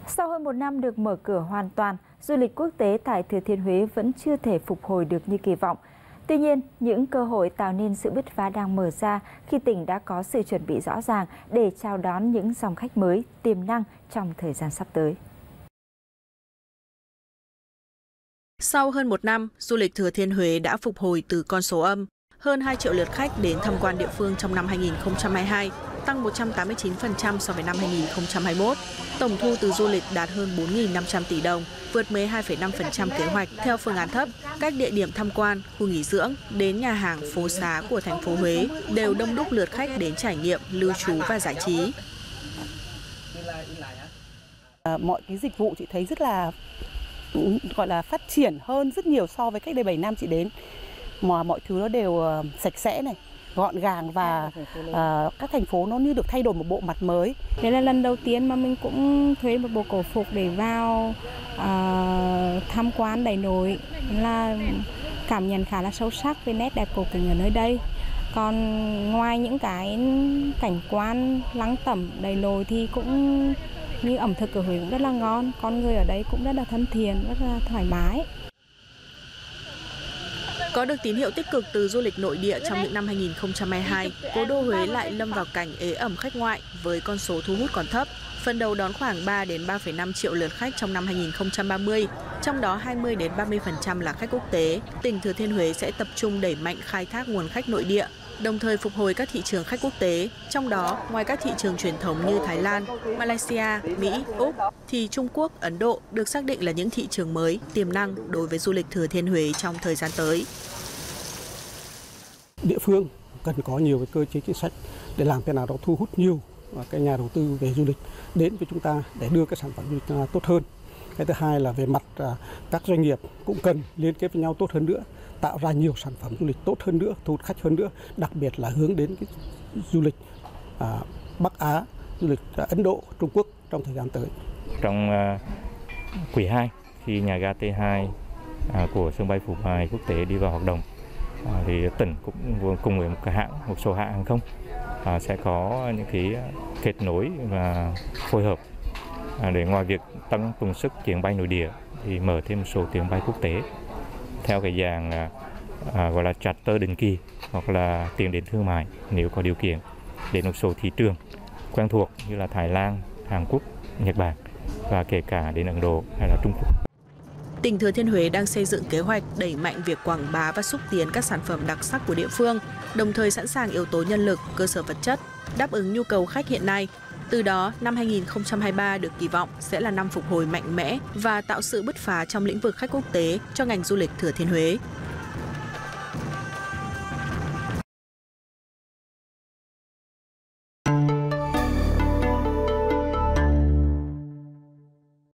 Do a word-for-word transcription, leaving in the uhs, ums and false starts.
Sau hơn một năm được mở cửa hoàn toàn, du lịch quốc tế tại Thừa Thiên Huế vẫn chưa thể phục hồi được như kỳ vọng. Tuy nhiên, những cơ hội tạo nên sự bứt phá đang mở ra khi tỉnh đã có sự chuẩn bị rõ ràng để chào đón những dòng khách mới, tiềm năng trong thời gian sắp tới. Sau hơn một năm, du lịch Thừa Thiên Huế đã phục hồi từ con số âm. Hơn hai triệu lượt khách đến tham quan địa phương trong năm hai nghìn không trăm hai mươi hai, tăng một trăm tám mươi chín phần trăm so với năm hai nghìn không trăm hai mươi mốt. Tổng thu từ du lịch đạt hơn bốn nghìn năm trăm tỷ đồng, vượt mười hai phẩy năm phần trăm kế hoạch theo phương án thấp. Các địa điểm tham quan, khu nghỉ dưỡng đến nhà hàng, phố xá của thành phố Huế đều đông đúc lượt khách đến trải nghiệm, lưu trú và giải trí. À, mọi cái dịch vụ chị thấy rất là gọi là phát triển hơn rất nhiều so với cách đây bảy năm chị đến. Mà mọi thứ nó đều sạch sẽ này, gọn gàng và uh, các thành phố nó như được thay đổi một bộ mặt mới. Đây là lần đầu tiên mà mình cũng thuê một bộ cổ phục để vào uh, tham quan Đại Nội, là cảm nhận khá là sâu sắc về nét đẹp cổ kính ở nơi đây. Còn ngoài những cái cảnh quan lắng tẩm Đại Nội thì cũng như ẩm thực ở Huế cũng rất là ngon, con người ở đây cũng rất là thân thiện, rất là thoải mái. Có được tín hiệu tích cực từ du lịch nội địa trong những năm hai nghìn không trăm hai mươi hai, cố đô Huế lại lâm vào cảnh ế ẩm khách ngoại với con số thu hút còn thấp. Phần đầu đón khoảng ba đến ba phẩy năm triệu lượt khách trong năm hai nghìn không trăm ba mươi, trong đó hai mươi đến ba mươi phần trăm là khách quốc tế. Tỉnh Thừa Thiên Huế sẽ tập trung đẩy mạnh khai thác nguồn khách nội địa, đồng thời phục hồi các thị trường khách quốc tế. Trong đó, ngoài các thị trường truyền thống như Thái Lan, Malaysia, Mỹ, Úc, thì Trung Quốc, Ấn Độ được xác định là những thị trường mới, tiềm năng đối với du lịch Thừa Thiên Huế trong thời gian tới. Địa phương cần có nhiều cái cơ chế chính sách để làm thế nào đó thu hút nhiều cái nhà đầu tư về du lịch đến với chúng ta để đưa cái sản phẩm du lịch tốt hơn. Cái thứ hai là về mặt các doanh nghiệp cũng cần liên kết với nhau tốt hơn nữa, tạo ra nhiều sản phẩm du lịch tốt hơn nữa, thu hút khách hơn nữa, đặc biệt là hướng đến cái du lịch à, Bắc Á, du lịch à, Ấn Độ, Trung Quốc trong thời gian tới. Trong uh, quý hai, khi nhà ga T hai uh, của sân bay Phú Bài quốc tế đi vào hoạt động, uh, thì tỉnh cũng cùng với một cái hãng, một số hãng hàng không uh, sẽ có những cái kết nối và phối hợp uh, để ngoài việc tăng tần suất chuyến bay nội địa thì mở thêm một số chuyến bay quốc tế theo cái dạng à, à, gọi là charter định kỳ hoặc là tiền đến thương mại nếu có điều kiện đến một số thị trường quen thuộc như là Thái Lan, Hàn Quốc, Nhật Bản và kể cả đến Ấn Độ hay là Trung Quốc. Tỉnh Thừa Thiên Huế đang xây dựng kế hoạch đẩy mạnh việc quảng bá và xúc tiến các sản phẩm đặc sắc của địa phương, đồng thời sẵn sàng yếu tố nhân lực, cơ sở vật chất đáp ứng nhu cầu khách hiện nay. Từ đó, năm hai nghìn không trăm hai mươi ba được kỳ vọng sẽ là năm phục hồi mạnh mẽ và tạo sự bứt phá trong lĩnh vực khách quốc tế cho ngành du lịch Thừa Thiên Huế.